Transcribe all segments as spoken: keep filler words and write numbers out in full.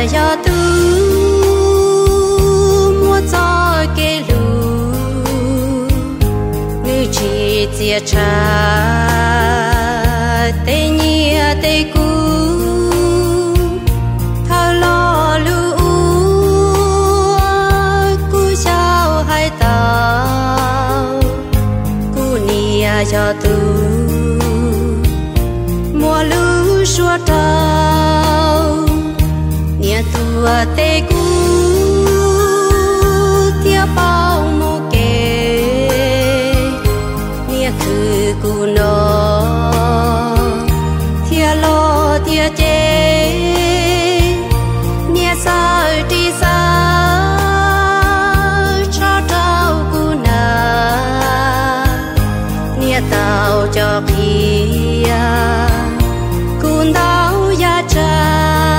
cho tu mua cho cái lù người chỉ chia cha tê nhia tê cu thao lo lu cu chào hai tàu cu nia cho tu mua lu xua tàu nia tua tê cu tia bao mô kê nia khư cu nó tia lo tia chê nia sao đi sao cho trao cu na nia tao cho kia cun tao ya cha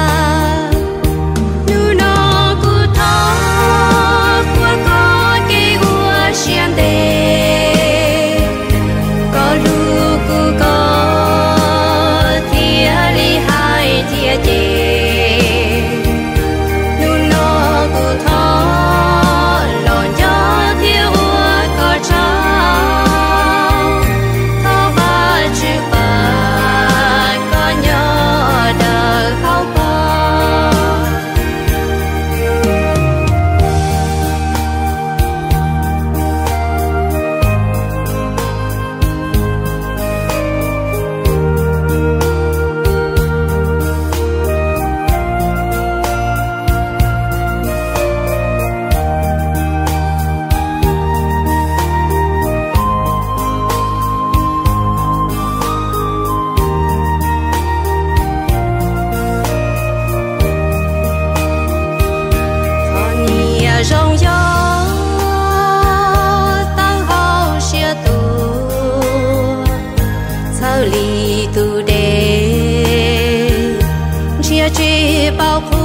rong gió tao hao xia tu sao lì tu đê chia chia bao